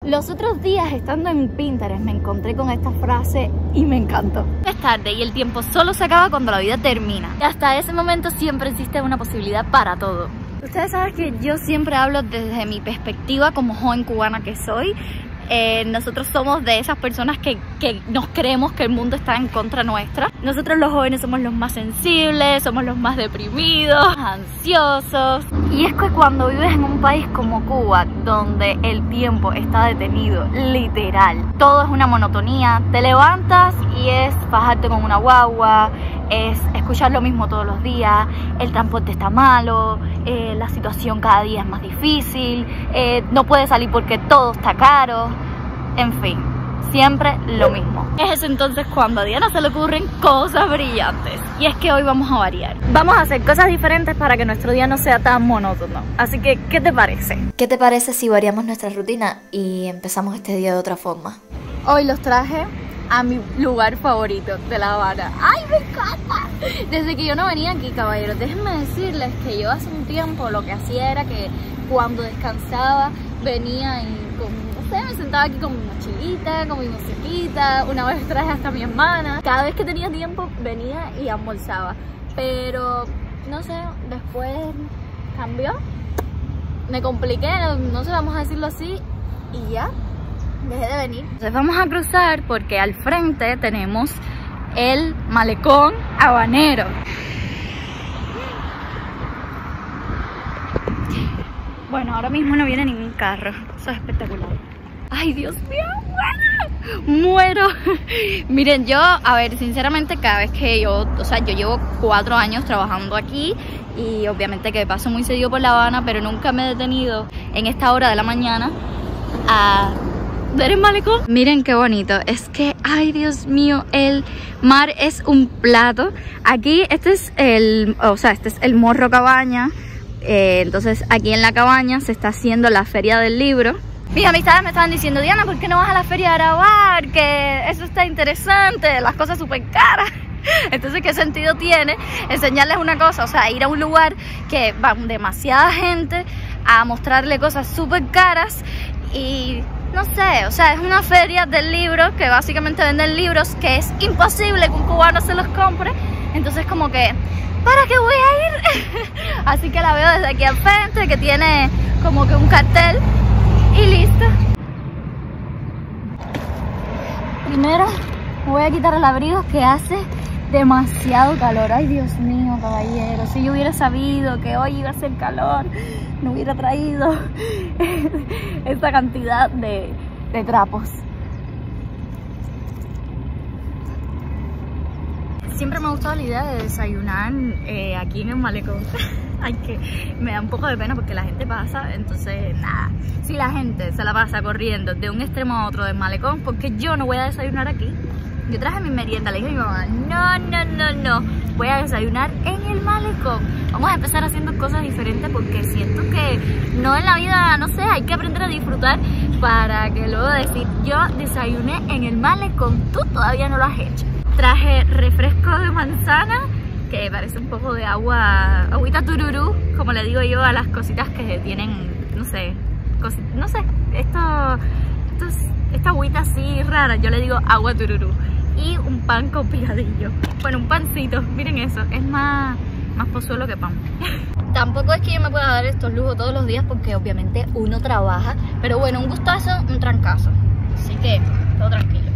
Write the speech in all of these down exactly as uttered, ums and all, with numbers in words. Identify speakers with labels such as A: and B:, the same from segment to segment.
A: Los otros días, estando en Pinterest, me encontré con esta frase y me encantó. Es tarde y el tiempo solo se acaba cuando la vida termina. Y hasta ese momento siempre existe una posibilidad para todo. Ustedes saben que yo siempre hablo desde mi perspectiva como joven cubana que soy. Eh, nosotros somos de esas personas que, que nos creemos que el mundo está en contra nuestra. Nosotros los jóvenes somos los más sensibles, somos los más deprimidos, ansiosos. Y es que cuando vives en un país como Cuba, donde el tiempo está detenido, literal, todo es una monotonía. Te levantas y es bajarte con una guagua, es escuchar lo mismo todos los días, el transporte está malo, eh, la situación cada día es más difícil, eh, no puedes salir porque todo está caro, en fin, siempre lo mismo. Es entonces cuando a Diana se le ocurren cosas brillantes, y es que hoy vamos a variar. Vamos a hacer cosas diferentes para que nuestro día no sea tan monótono, así que, ¿qué te parece?
B: ¿Qué te parece si variamos nuestra rutina y empezamos este día de otra forma?
A: Hoy los traje a mi lugar favorito de La Habana. ¡Ay, me encanta! Desde que yo no venía aquí, caballeros, déjenme decirles que yo hace un tiempo lo que hacía era que cuando descansaba venía y con, no sé, me sentaba aquí con mi mochilita, con mi musiquita. Una vez traje hasta a mi hermana. Cada vez que tenía tiempo venía y almorzaba. Pero, no sé, después cambió. Me compliqué, no, no sé, vamos a decirlo así, y ya dejé de venir. Entonces vamos a cruzar porque al frente tenemos el malecón habanero. Bueno, ahora mismo no viene ningún carro. Eso es espectacular. Ay, Dios mío, muero. Muero. Miren, yo, a ver, sinceramente, cada vez que yo, o sea, yo llevo cuatro años trabajando aquí y obviamente que paso muy seguido por La Habana, pero nunca me he detenido en esta hora de la mañana a ver el malecón. Miren qué bonito, es que, ay Dios mío, el mar es un plato. Aquí este es el, o sea, este es el Morro Cabaña. eh, Entonces aquí en la cabaña se está haciendo la feria del libro. Mis amistades me estaban diciendo: Diana, ¿por qué no vas a la feria a grabar? Que eso está interesante, las cosas súper caras. Entonces, ¿qué sentido tiene enseñarles una cosa? O sea, ir a un lugar que va demasiada gente a mostrarle cosas súper caras y no sé, o sea, es una feria del libro que básicamente venden libros que es imposible que un cubano se los compre. Entonces como que, ¿para qué voy a ir? Así que la veo desde aquí al frente, que tiene como que un cartel y listo. Primero voy a quitar el abrigo que hace demasiado calor. Ay, Dios mío, caballero, si yo hubiera sabido que hoy iba a hacer calor, no hubiera traído esta cantidad de, de trapos. Siempre me ha gustado la idea de desayunar eh, aquí en el malecón. Ay, que me da un poco de pena porque la gente pasa, entonces nada. Si la gente se la pasa corriendo de un extremo a otro del malecón, porque yo no voy a desayunar aquí. Yo traje mi merienda, le dije a mi mamá, no, no, no, no, voy a desayunar en el malecón. Vamos a empezar haciendo cosas diferentes porque siento que no en la vida, no sé, hay que aprender a disfrutar para que luego decir, yo desayuné en el malecón, tú todavía no lo has hecho. Traje refresco de manzana, que parece un poco de agua, agüita tururú, como le digo yo a las cositas que tienen, no sé, no sé, esto, esto es, esta agüita así rara, yo le digo agua tururú. Y un pan con picadillo. Bueno, un pancito, miren eso, es más, más pozuelo que pan. Tampoco es que yo me pueda dar estos lujos todos los días porque obviamente uno trabaja, pero bueno, un gustazo, un trancazo. Así que, todo tranquilo.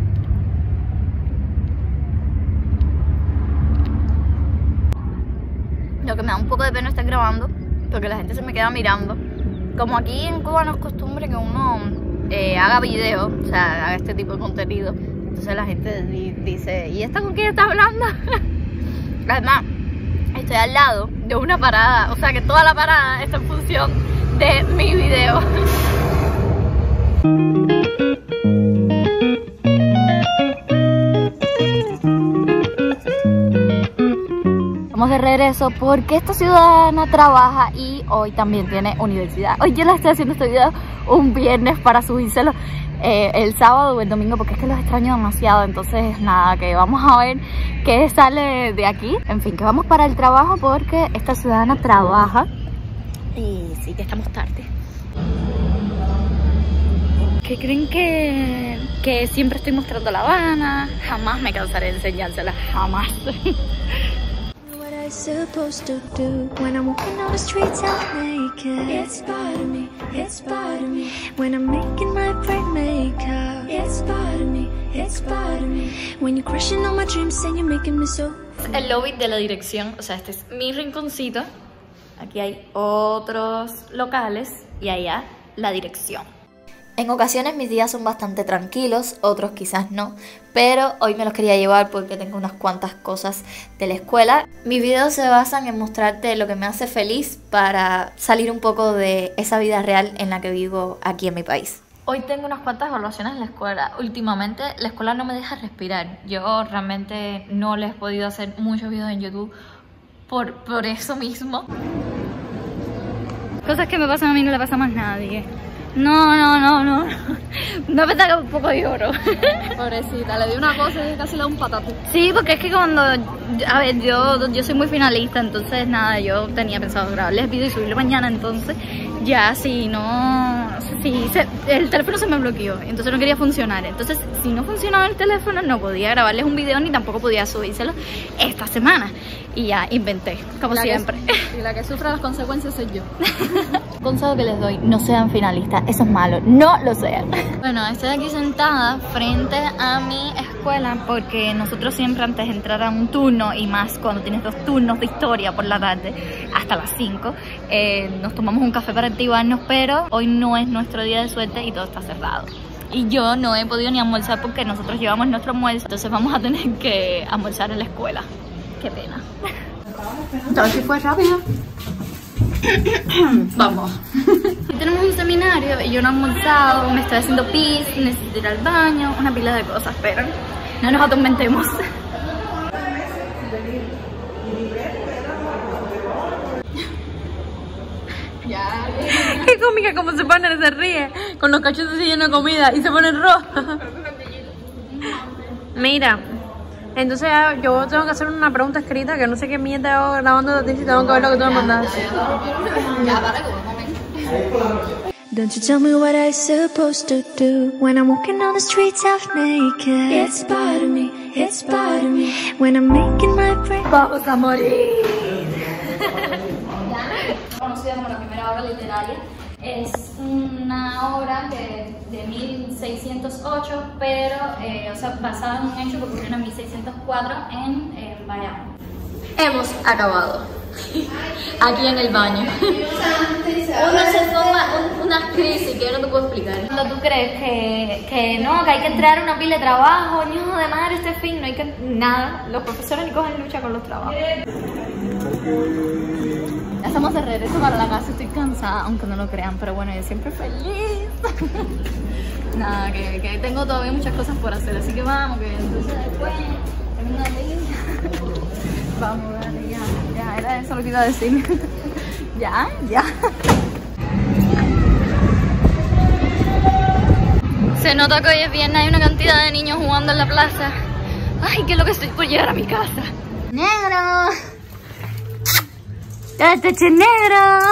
A: Lo que me da un poco de pena estar grabando porque la gente se me queda mirando. Como aquí en Cuba no es costumbre que uno eh, haga video, o sea, haga este tipo de contenido. Entonces la gente dice, ¿y esta con quién está hablando? Además, estoy al lado de una parada, o sea que toda la parada está en función de mi video. Estamos de regreso porque esta ciudadana trabaja y hoy también tiene universidad. Hoy yo le estoy haciendo este video un viernes para subírselo Eh, el sábado o el domingo porque es que los extraño demasiado. Entonces nada, que vamos a ver qué sale de aquí. En fin, que vamos para el trabajo porque esta ciudadana trabaja y sí que estamos tarde. ¿Qué creen que, que siempre estoy mostrando La Habana? Jamás me cansaré de enseñársela, jamás.
C: Supposed to do when I'm walking on the streets half naked. It's part of me, it's part of me. When I'm making my bright makeup. It's part of me, it's part of me. When you're crushing on my dreams and you're making me so.
A: El lobby de la dirección, o sea, este es mi rinconcito. Aquí hay otros locales y allá la dirección.
B: En ocasiones mis días son bastante tranquilos, otros quizás no, pero hoy me los quería llevar porque tengo unas cuantas cosas de la escuela. Mis videos se basan en mostrarte lo que me hace feliz para salir un poco de esa vida real en la que vivo aquí en mi país.
A: Hoy tengo unas cuantas evaluaciones en la escuela. Últimamente la escuela no me deja respirar. Yo realmente no les he podido hacer muchos videos en YouTube por, por eso mismo. Cosas que me pasan a mí no le pasa más a nadie. No, no, no, no. No me saca un poco de lloro.
D: Pobrecita, le di una cosa y casi le da un patatú.
A: Sí, porque es que cuando... A ver, yo, yo soy muy finalista, entonces nada, yo tenía pensado grabarles vídeo y subirlo mañana, entonces ya si no... Si se, el teléfono se me bloqueó, entonces no quería funcionar. Entonces, si no funcionaba el teléfono, no podía grabarles un video ni tampoco podía subírselo esta semana. Y ya inventé, como
D: la
A: siempre.
D: Que, y la que sufre las consecuencias soy yo.
A: Consejo que les doy, no sean finalistas, eso es malo, no lo sean. Bueno, estoy aquí sentada frente a mi escuela porque nosotros siempre antes de entrar a un turno, y más cuando tienes dos turnos de historia por la tarde, hasta las cinco, eh, nos tomamos un café para activarnos, pero hoy no es nuestro día de suerte y todo está cerrado. Y yo no he podido ni almorzar porque nosotros llevamos nuestro almuerzo, entonces vamos a tener que almorzar en la escuela. Qué pena.
D: Entonces fue rápido.
A: Vamos. Tenemos un seminario y yo no he almorzado, me estoy haciendo pis, necesito ir al baño, una pila de cosas, pero no nos atormentemos.
D: Ya. Qué cómica como se pone, se ríe con los cachetes llenos de comida y se pone roja. Mira, entonces yo tengo que hacer una pregunta escrita que no sé qué mierda hago grabando de ti si tengo que ver lo que tú me mandaste.
A: Ya, para que momento.
C: Don't you tell me what I'm supposed to do when I'm walking on the streets half naked. It's part of me, it's part of me. When I'm making my break.
A: Vamos a morir. Conocida como la primera obra literaria. Es una obra que, de mil seiscientos ocho, pero eh, o sea, basada en un hecho que ocurrió en mil seiscientos cuatro en eh, Bayamo. Hemos acabado. Aquí en el baño. Uno se toma un, unas crisis que yo no te puedo explicar. Cuando tú crees que, que no, que hay que entrar a una pila de trabajo, no, de madre, este fin, no hay que... Nada, los profesores ni cogen lucha con los trabajos. Ya estamos de regreso para la casa, estoy cansada, aunque no lo crean, pero bueno, yo siempre feliz. Nada, que, que tengo todavía muchas cosas por hacer, así que vamos, que entonces después termino de ir. Vamos, dale, ya, ya, era eso lo que iba a decir. Ya, ya. Se nota que hoy es viernes, hay una cantidad de niños jugando en la plaza. Ay, que es lo que estoy por llegar a mi casa. ¡Negro! ¡Este negro!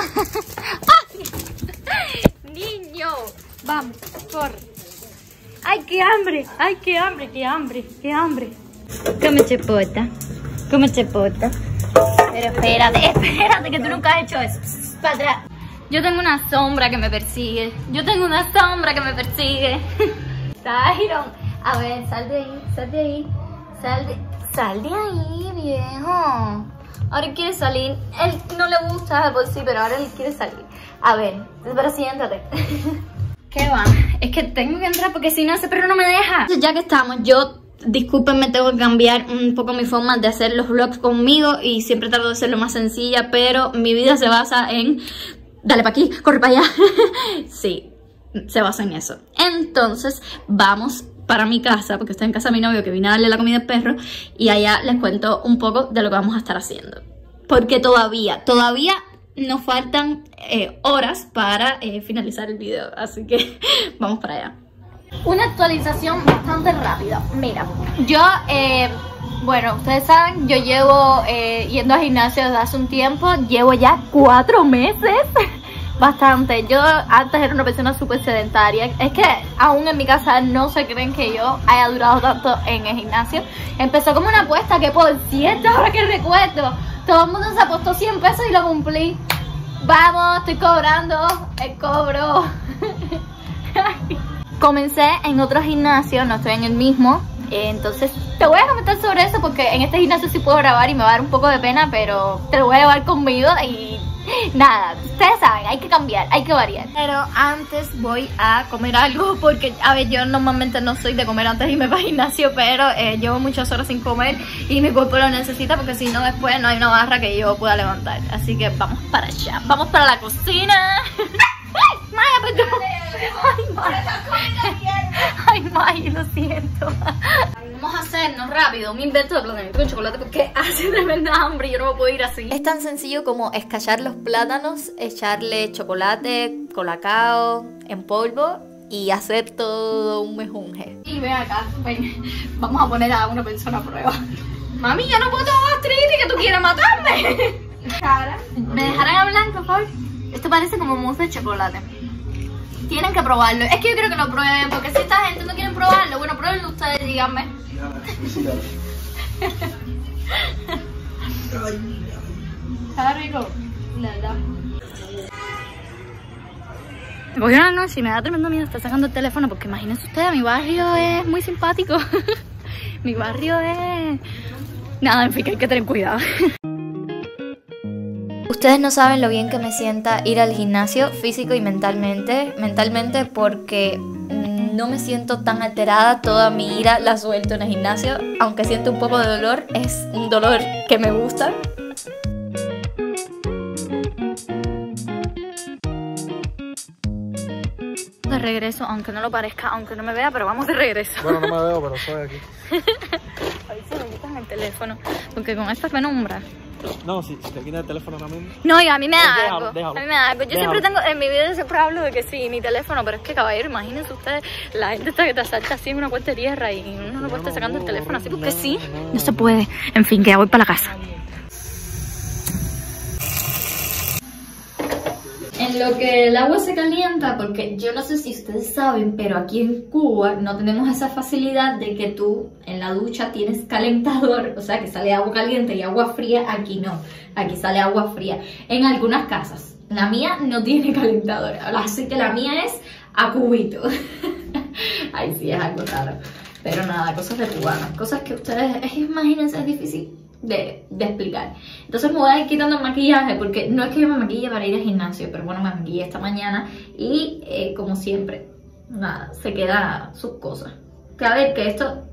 A: ¡Ay! ¡Niño! Vamos, corre. ¡Ay, qué hambre! ¡Ay, qué hambre! ¡Qué hambre! ¡Qué hambre! Come chepota. Come chepota. Pero espérate, espérate, que tú nunca has hecho eso. Para atrás. Yo tengo una sombra que me persigue. Yo tengo una sombra que me persigue. Tyron. A ver, sal de ahí, sal de ahí. Sal de, sal de ahí, viejo. Ahora él quiere salir. Él no le gusta de por sí, pero ahora él quiere salir. A ver, pero siéntate. ¿Qué va? Es que tengo que entrar porque si no ese perro no me deja. Ya que estamos, yo... Discúlpenme, tengo que cambiar un poco mi forma de hacer los vlogs conmigo y siempre trato de ser lo más sencilla, pero mi vida se basa en... Dale para aquí, corre para allá. Sí, se basa en eso. Entonces, vamos para mi casa, porque estoy en casa de mi novio que vine a darle la comida al perro, y allá les cuento un poco de lo que vamos a estar haciendo. Porque todavía, todavía nos faltan eh, horas para eh, finalizar el video, así que vamos para allá. Una actualización bastante rápida. Mira, yo, eh, bueno, ustedes saben, yo llevo eh, yendo al gimnasio desde hace un tiempo. Llevo ya cuatro meses. bastante. Yo antes era una persona súper sedentaria. Es que aún en mi casa no se creen que yo haya durado tanto en el gimnasio. Empezó como una apuesta que, por cierto, ahora que recuerdo, todo el mundo se apostó cien pesos y lo cumplí. Vamos, estoy cobrando el cobro. Comencé en otro gimnasio, no estoy en el mismo. Entonces te voy a comentar sobre eso porque en este gimnasio sí puedo grabar y me va a dar un poco de pena, pero te lo voy a llevar conmigo y nada, ustedes saben, hay que cambiar, hay que variar. Pero antes voy a comer algo porque, a ver, yo normalmente no soy de comer antes de irme para el gimnasio, pero eh, llevo muchas horas sin comer y mi cuerpo lo necesita porque si no después no hay una barra que yo pueda levantar. Así que vamos para allá, vamos para la cocina. Maya, perdón. Ay, Maya. Ay, Maya, lo siento. Vamos a hacernos rápido un invento de platanito con chocolate porque hace tremenda hambre y yo no me puedo ir así.
B: Es tan sencillo como escallar los plátanos, echarle chocolate, colacao en polvo y hacer todo un mejunje.
A: Y ven acá, ven, vamos a poner a una persona a prueba. Mami, yo no puedo tomar gastritis, que tú quieres matarme. Cara, ¿me dejarán hablar, por favor? Esto parece como mousse de chocolate. Tienen que probarlo. Es que yo quiero que lo prueben, porque si esta gente no quiere probarlo, bueno, pruébenlo ustedes, díganme. Está rico, la verdad. Me cogió una noche y me da tremendo miedo estar sacando el teléfono porque imagínense ustedes, mi barrio es muy simpático. Mi barrio es... Nada, en fin, que hay que tener cuidado.
B: Ustedes no saben lo bien que me sienta ir al gimnasio físico y mentalmente. Mentalmente porque no me siento tan alterada, toda mi ira la suelto en el gimnasio. Aunque siento un poco de dolor, es un dolor que me gusta.
A: De regreso, aunque no lo parezca, aunque no me vea, pero vamos de regreso.
E: Bueno, no me veo, pero estoy aquí.
A: A ver si me quitan el teléfono, porque con esta penumbra.
E: No, si, si te quitas el teléfono también.
A: No, y a mí me da
E: Déjalo,
A: algo.
E: déjalo.
A: A mí me da algo. Yo
E: Déjalo.
A: siempre tengo, en mi video siempre hablo de que sí, mi teléfono, pero es que, caballero, imagínense ustedes, la gente está que te asalta así en una cuenta de tierra y uno no puede estar sacando el teléfono así porque sí. No se puede. En fin, que ya voy para la casa. En lo que el agua se calienta, porque yo no sé si ustedes saben, pero aquí en Cuba no tenemos esa facilidad de que tú en la ducha tienes calentador, o sea que sale agua caliente y agua fría. Aquí no, aquí sale agua fría en algunas casas. La mía no tiene calentador, así que la mía es a cubito. Ay, sí, es algo raro, pero nada, cosas de cubanos, cosas que ustedes, imagínense, es difícil De, de explicar. Entonces me voy a ir quitando el maquillaje porque no es que yo me maquille para ir al gimnasio, pero bueno, me maquillé esta mañana y eh, como siempre, nada, se queda sus cosas. Que a ver, que esto,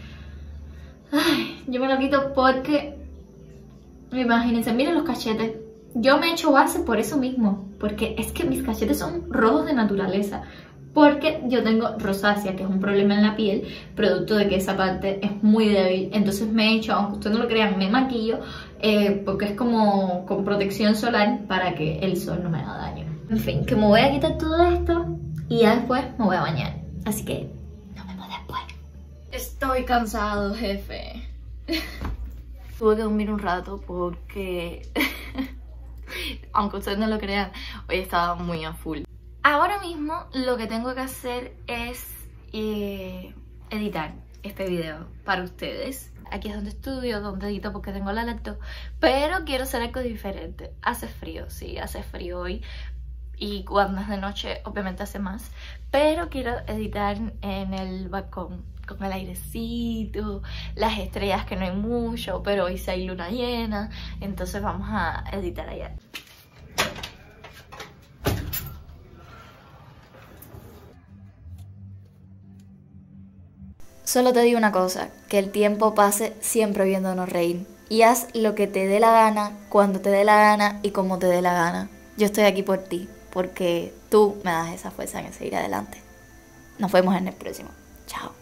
A: ay, yo me lo quito porque, imagínense, miren los cachetes. Yo me he hecho base por eso mismo, porque es que mis cachetes son rojos de naturaleza. Porque yo tengo rosácea, que es un problema en la piel, producto de que esa parte es muy débil. Entonces me he hecho, aunque ustedes no lo crean, me maquillo eh, porque es como con protección solar para que el sol no me haga daño. En fin, que me voy a quitar todo esto y ya después me voy a bañar. Así que nos vemos después. Estoy cansado, jefe. Tuve que dormir un rato porque, aunque ustedes no lo crean, hoy estaba muy a full. Ahora mismo lo que tengo que hacer es eh, editar este video para ustedes. Aquí es donde estudio, donde edito porque tengo la laptop. Pero quiero hacer algo diferente. Hace frío, sí, hace frío hoy. Y cuando es de noche obviamente hace más. Pero quiero editar en el balcón, con el airecito, las estrellas que no hay mucho, pero hoy sí hay luna llena. Entonces vamos a editar allá.
B: Solo te digo una cosa, que el tiempo pase siempre viéndonos reír. Y haz lo que te dé la gana, cuando te dé la gana y como te dé la gana. Yo estoy aquí por ti, porque tú me das esa fuerza en seguir adelante. Nos vemos en el próximo. Chao.